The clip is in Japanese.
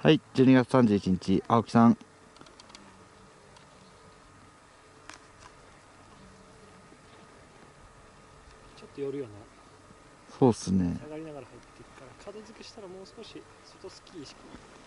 はい、12月31日、青木さん。 ちょっと寄るよな。 そうっすね。 下がりながら入っていくから、角付けしたらもう少し外スキー意識